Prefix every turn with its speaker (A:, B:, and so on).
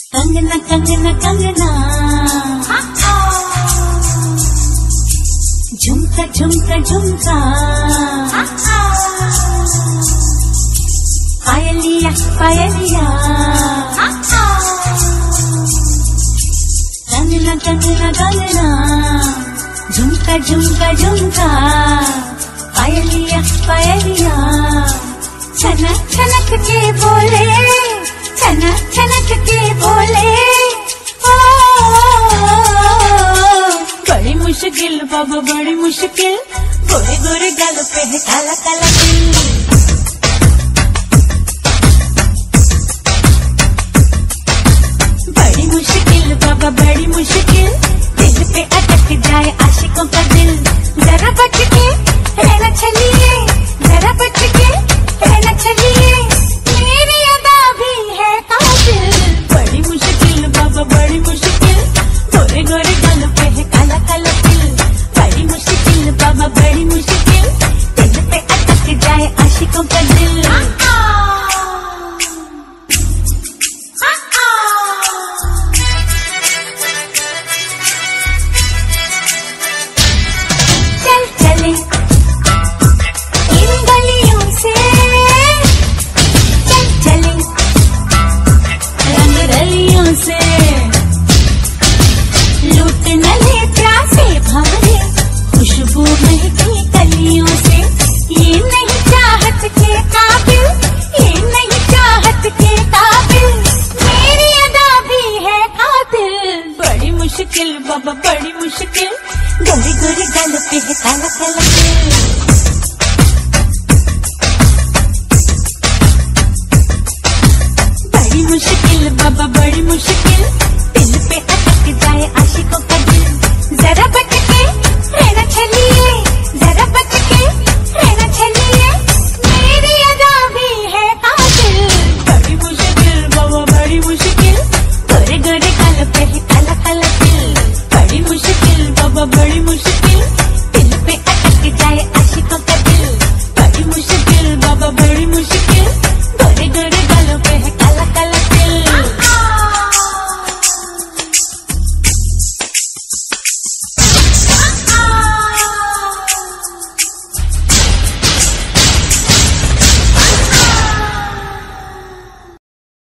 A: कंगना कंगना कंगना, झुमका झुमका झुमका, पायलिया पायलिया, कंगना कंगना कंगना, झुमका झुमका झुमका, पायलिया पायलिया, छनक छनक के बोले, छनक छनक के बोले, बड़ी मुश्किल बाबा बड़ी मुश्किल, गोरे गोरे गालों पे है काला काला दिल। बड़ी मुश्किल बाबा बड़ी मुश्किल, दिल पे अटक जाए आशिकों का दिल। जरा बच के रहना चलिए, जरा बच के रहना चलिए, मेरी अदा भी है कातिल। बड़ी मुश्किल बाबा बड़ी मुश्किल, गोरे गोरे गालों पे है काला काला दिल। बड़ी मुश्किल बाबा बड़ी मुश्किल, दिल पे अटक जाए आशिकों का दिल। चल चले इन गलियों से, चल चले रंग रलियों से, लूट न ले प्यासे भंवरे, खुशबू महकी कलियों से। ये नहीं चाहत के काबिल, ये नहीं चाहत के काबिल, मेरी अदा भी है कातिल। बड़ी मुश्किल बाबा बड़ी मुश्किल, गोरी गोरी गालों पे है काला काला दिल। बड़ी मुश्किल बाबा बड़ी मुश्किल,